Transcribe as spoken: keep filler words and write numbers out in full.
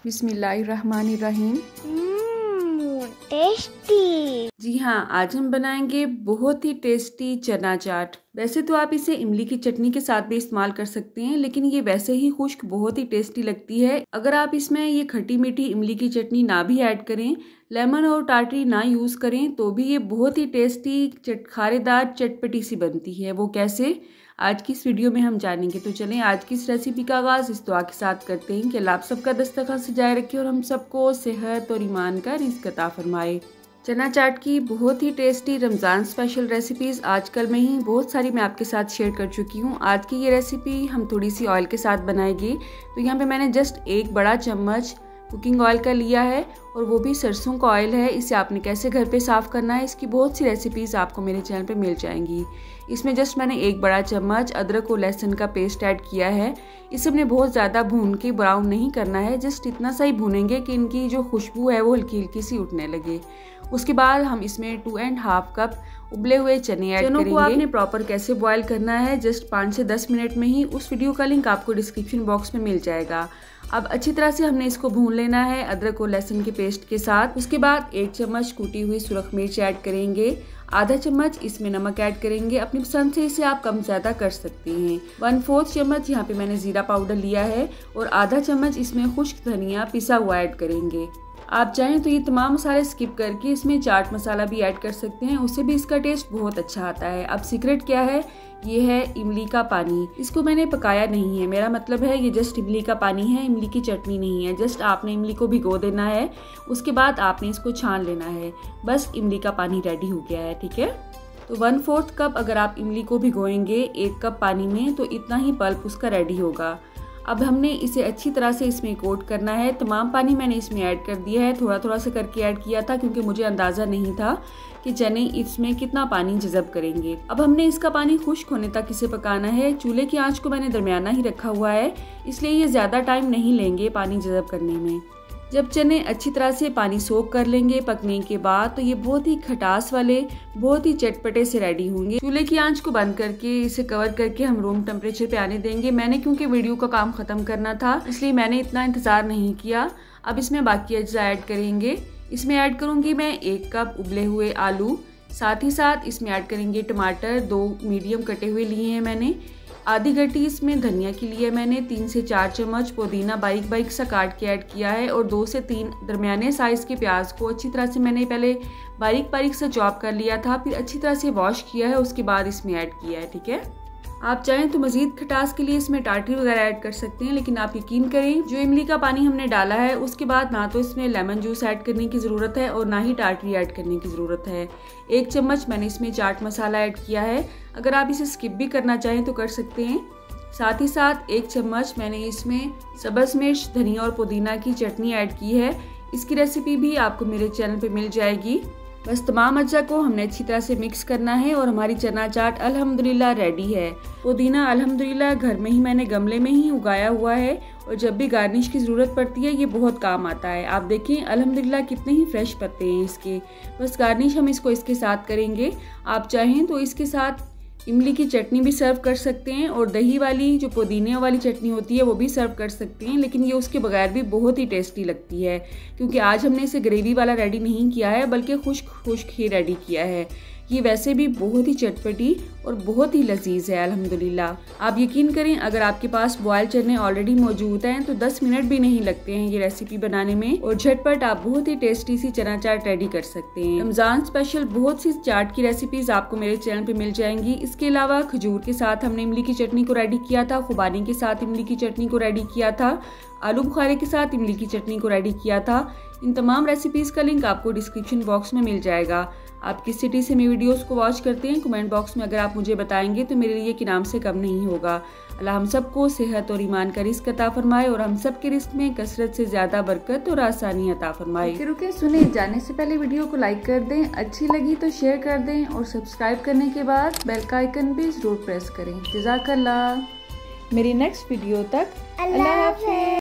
बिस्मिल्लाहिर्रहमानिर्रहीम। टेस्टी। जी हाँ, आज हम बनाएंगे बहुत ही टेस्टी चना चाट। वैसे तो आप इसे इमली की चटनी के साथ भी इस्तेमाल कर सकते हैं, लेकिन ये वैसे ही खुश्क बहुत ही टेस्टी लगती है। अगर आप इसमें ये खट्टी मीठी इमली की चटनी ना भी ऐड करें, लेमन और टाटरी ना यूज़ करें, तो भी ये बहुत ही टेस्टी चट खारेदार चटपटी सी बनती है। वो कैसे, आज की इस वीडियो में हम जानेंगे। तो चलें आज की इस रेसिपी का आगाज़ इस दुआ के साथ करते हैं कि अल्लाह आप सबका दस्तरखान सजाए रखे और हम सबको सेहत और ईमान का रिज़्क़ अता फरमाए। चना चाट की बहुत ही टेस्टी रमज़ान स्पेशल रेसिपीज़ आजकल में ही बहुत सारी मैं आपके साथ शेयर कर चुकी हूँ। आज की ये रेसिपी हम थोड़ी सी ऑयल के साथ बनाएंगे। तो यहाँ पे मैंने जस्ट एक बड़ा चम्मच कुकिंग ऑयल का लिया है और वो भी सरसों का ऑयल है। इसे आपने कैसे घर पे साफ़ करना है, इसकी बहुत सी रेसिपीज़ आपको मेरे चैनल पे मिल जाएंगी। इसमें जस्ट मैंने एक बड़ा चम्मच अदरक और लहसुन का पेस्ट ऐड किया है। इसे हमने बहुत ज़्यादा भून के ब्राउन नहीं करना है, जस्ट इतना सा ही भूनेंगे कि इनकी जो खुशबू है वो हल्की हल्की सी उठने लगे। उसके बाद हम इसमें टू एंड हाफ कप उबले हुए चने ऐड करेंगे। चनों को आपने प्रॉपर कैसे बॉयल करना है जस्ट पाँच से दस मिनट में ही, उस वीडियो का लिंक आपको डिस्क्रिप्शन बॉक्स में मिल जाएगा। अब अच्छी तरह से हमने इसको भून लेना है अदरक और लहसुन के पेस्ट के साथ। उसके बाद एक चम्मच कूटी हुई सुरख मिर्च ऐड करेंगे, आधा चम्मच इसमें नमक ऐड करेंगे। अपनी पसंद से इसे आप कम ज़्यादा कर सकते हैं। वन फोर्थ चम्मच यहाँ पे मैंने जीरा पाउडर लिया है और आधा चम्मच इसमें खुश्क धनिया पिसा हुआ ऐड करेंगे। आप चाहें तो ये तमाम मसाले स्किप करके इसमें चाट मसाला भी ऐड कर सकते हैं, उससे भी इसका टेस्ट बहुत अच्छा आता है। अब सीक्रेट क्या है, ये है इमली का पानी। इसको मैंने पकाया नहीं है, मेरा मतलब है ये जस्ट इमली का पानी है, इमली की चटनी नहीं है। जस्ट आपने इमली को भिगो देना है, उसके बाद आपने इसको छान लेना है, बस इमली का पानी रेडी हो गया है। ठीक है, तो वन फोर्थ कप अगर आप इमली को भिगोएंगे एक कप पानी में, तो इतना ही पल्प उसका रेडी होगा। अब हमने इसे अच्छी तरह से इसमें कोट करना है। तमाम पानी मैंने इसमें ऐड कर दिया है, थोड़ा थोड़ा सा करके ऐड किया था क्योंकि मुझे अंदाज़ा नहीं था कि चने इसमें कितना पानी जज़ब करेंगे। अब हमने इसका पानी खुश्क होने तक इसे पकाना है। चूल्हे की आंच को मैंने दरमियाना ही रखा हुआ है, इसलिए ये ज़्यादा टाइम नहीं लेंगे पानी जज़ब करने में। जब चने अच्छी तरह से पानी सोख कर लेंगे पकने के बाद, तो ये बहुत ही खटास वाले बहुत ही चटपटे से रेडी होंगे। चूल्हे की आंच को बंद करके इसे कवर करके हम रूम टेम्परेचर पे आने देंगे। मैंने क्योंकि वीडियो का काम ख़त्म करना था, इसलिए मैंने इतना इंतज़ार नहीं किया। अब इसमें बाकी अज्जा ऐड करेंगे। इसमें ऐड करूँगी मैं एक कप उबले हुए आलू, साथ ही साथ इसमें ऐड करेंगे टमाटर, दो मीडियम कटे हुए लिए हैं मैंने, आधी गड्डी इसमें धनिया की लिए मैंने, तीन से चार चम्मच पुदीना बारीक बारीक सा काट के ऐड किया है और दो से तीन दरमियाने साइज़ के प्याज को अच्छी तरह से मैंने पहले बारीक बारीक सा चॉप कर लिया था, फिर अच्छी तरह से वॉश किया है, उसके बाद इसमें ऐड किया है। ठीक है, आप चाहें तो मज़ीद खटास के लिए इसमें टाटरी वगैरह ऐड कर सकते हैं, लेकिन आप यकीन करें जो इमली का पानी हमने डाला है उसके बाद ना तो इसमें लेमन जूस ऐड करने की ज़रूरत है और ना ही टाटरी ऐड करने की ज़रूरत है। एक चम्मच मैंने इसमें चाट मसाला ऐड किया है, अगर आप इसे स्किप भी करना चाहें तो कर सकते हैं। साथ ही साथ एक चम्मच मैंने इसमें सब्ज़ मिर्च, धनिया और पुदीना की चटनी ऐड की है। इसकी रेसिपी भी आपको मेरे चैनल पे मिल जाएगी। बस तमाम अज्जा को हमने अच्छी तरह से मिक्स करना है और हमारी चना चाट अल्हम्दुलिल्लाह रेडी है। पुदीना अल्हम्दुलिल्लाह घर में ही मैंने गमले में ही उगाया हुआ है और जब भी गार्निश की ज़रूरत पड़ती है ये बहुत काम आता है। आप देखें अल्हम्दुलिल्लाह कितने ही फ्रेश पत्ते हैं इसके। बस गार्निश हम इसको इसके साथ करेंगे। आप चाहें तो इसके साथ इमली की चटनी भी सर्व कर सकते हैं और दही वाली जो पुदीने वाली चटनी होती है वो भी सर्व कर सकते हैं, लेकिन ये उसके बगैर भी बहुत ही टेस्टी लगती है क्योंकि आज हमने इसे ग्रेवी वाला रेडी नहीं किया है बल्कि खुश्क खुश्क ही रेडी किया है। ये वैसे भी बहुत ही चटपटी और बहुत ही लजीज है अल्हम्दुलिल्लाह। आप यकीन करें अगर आपके पास बॉयल चने ऑलरेडी मौजूद हैं तो दस मिनट भी नहीं लगते हैं ये रेसिपी बनाने में और झटपट आप बहुत ही टेस्टी सी चना चाट रेडी कर सकते हैं। रमज़ान स्पेशल बहुत सी चाट की रेसिपीज आपको मेरे चैनल पे मिल जाएंगी। इसके अलावा खजूर के साथ हमने इमली की चटनी को रेडी किया था, खुबानी के साथ इमली की चटनी को रेडी किया था, आलू बुखारे के साथ इमली की चटनी को रेडी किया था। इन तमाम रेसिपीज़ का लिंक आपको डिस्क्रिप्शन बॉक्स में मिल जाएगा। आप किस सिटी से मेरे वीडियोस को वॉच करते हैं कमेंट बॉक्स में अगर आप मुझे बताएंगे तो मेरे लिए कि नाम से कम नहीं होगा। अल्लाह हम सबको सेहत और ईमान का रिज़्क़ अता फरमाए और हम सब के रिज़्क़ में कसरत से ज़्यादा बरकत और आसानी अता फरमाए। रुके सुने जाने से पहले वीडियो को लाइक कर दें, अच्छी लगी तो शेयर कर दें और सब्सक्राइब करने के बाद बेल का आइकन भी ज़रूर प्रेस करें। जज़ाकल्लाह। मेरी नेक्स्ट वीडियो तक अल्लाह हाफ़िज़।